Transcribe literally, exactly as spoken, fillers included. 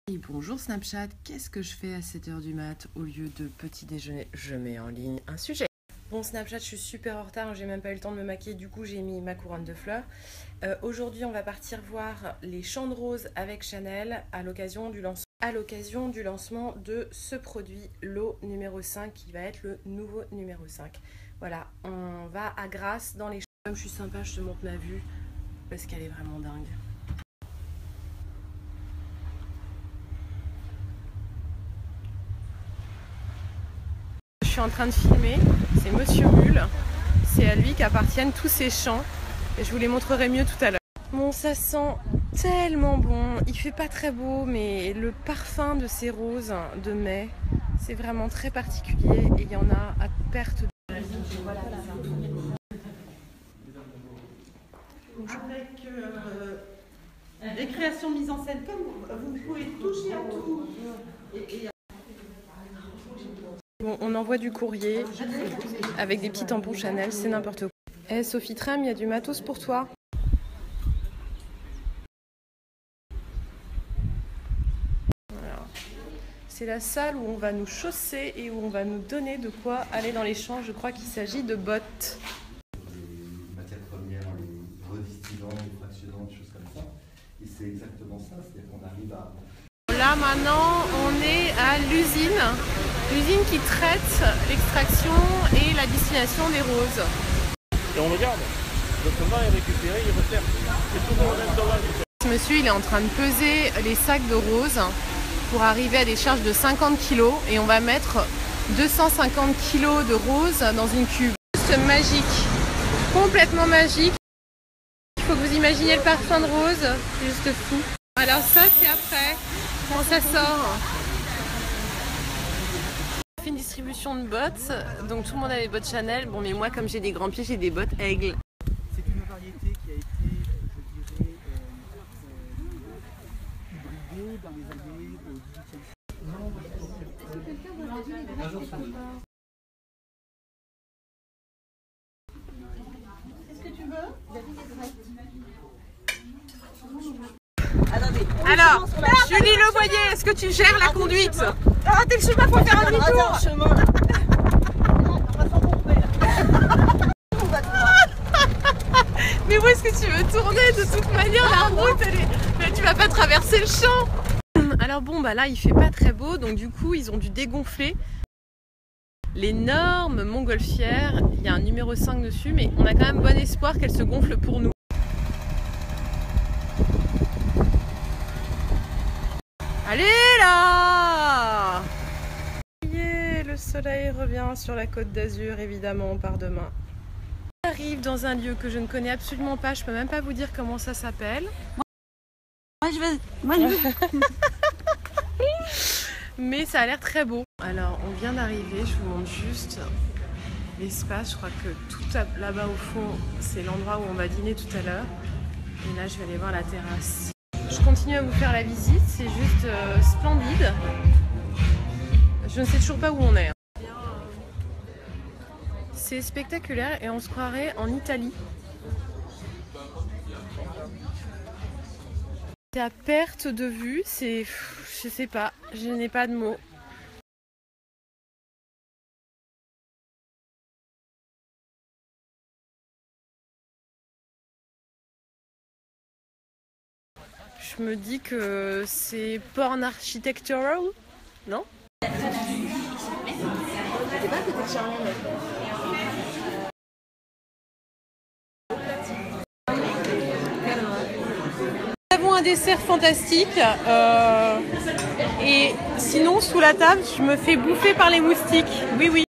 Bonjour Snapchat, qu'est-ce que je fais à sept heures du mat au lieu de petit déjeuner? Je mets en ligne un sujet. Bon Snapchat, je suis super en retard, j'ai même pas eu le temps de me maquiller, du coup j'ai mis ma couronne de fleurs. Euh, Aujourd'hui on va partir voir les champs de roses avec Chanel à l'occasion du lancement. À l'occasion du lancement de ce produit, l'eau numéro cinq, qui va être le nouveau numéro cinq. Voilà, on va à Grasse dans les champs. Comme je suis sympa, je te montre ma vue parce qu'elle est vraiment dingue. Je suis en train de filmer, c'est Monsieur Bulle, c'est à lui qu'appartiennent tous ces champs et je vous les montrerai mieux tout à l'heure. Bon, ça sent tellement bon, il fait pas très beau mais le parfum de ces roses de mai, c'est vraiment très particulier et il y en a à perte de... Avec euh, les créations mises en scène, comme vous, vous pouvez toucher à tout. Et, et... Bon, on envoie du courrier avec des petits tampons Chanel, c'est n'importe quoi. Eh hey, Sophie Tram, il y a du matos pour toi. Voilà. C'est la salle où on va nous chausser et où on va nous donner de quoi aller dans les champs. Je crois qu'il s'agit de bottes. Les matières premières, les redistillants, les fractionnants, des choses comme ça. Et c'est exactement ça, c'est-à-dire qu'on arrive à... Là maintenant, on est à l'usine, l'usine qui traite l'extraction et la distillation des roses. Et on le garde. Le vin est récupéré, il resserre. C'est toujours le même dommage. Ce monsieur, il est en train de peser les sacs de roses pour arriver à des charges de cinquante kilos et on va mettre deux cent cinquante kilos de roses dans une cuve. Juste magique, complètement magique. Il faut que vous imaginiez le parfum de rose, c'est juste fou. Alors ça c'est après, quand ça sort. On fait une distribution de bottes, donc tout le monde a des bottes Chanel. Bon mais moi comme j'ai des grands pieds, j'ai des bottes Aigle. C'est une variété qui a été, je dirais, euh, hybridée dans les années dix-huitième siècle. Est-ce que tu veux? David est prêt. Attendez, alors, Julie Levoyer, est-ce que tu gères la conduite? Arrêtez le chemin, faut faire un demi-tour. Chemin là. On va s'embourber là. On va Mais où est-ce que tu veux tourner? De toute manière, la route, elle est... Mais tu vas pas traverser le champ. Alors bon, bah là, il fait pas très beau, donc du coup, ils ont dû dégonfler l'énorme montgolfière. Il y a un numéro cinq dessus, mais on a quand même bon espoir qu'elle se gonfle pour nous. Allez là! Yeah, le soleil revient sur la côte d'Azur, évidemment, par demain. J'arrive dans un lieu que je ne connais absolument pas, je peux même pas vous dire comment ça s'appelle. Moi je veux. Moi je veux. Mais ça a l'air très beau. Alors, on vient d'arriver, je vous montre juste l'espace. Je crois que tout là-bas au fond, c'est l'endroit où on va dîner tout à l'heure. Et là, je vais aller voir la terrasse. Je continue à vous faire la visite, c'est juste euh, splendide. Je ne sais toujours pas où on est. C'est spectaculaire et on se croirait en Italie. C'est à perte de vue, c'est... je sais pas, je n'ai pas de mots. Je me dis que c'est porn architectural, non? Nous avons un dessert fantastique euh, et sinon sous la table je me fais bouffer par les moustiques. Oui oui.